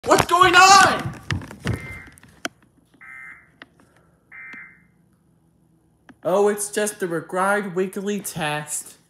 What's going on? Oh, it's just the required weekly test.